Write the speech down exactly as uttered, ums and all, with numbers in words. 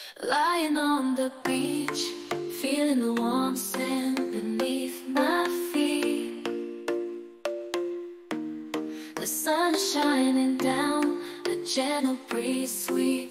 Lying on the beach, feeling the warm sand beneath my feet. The sun is shining down, a gentle breeze sweet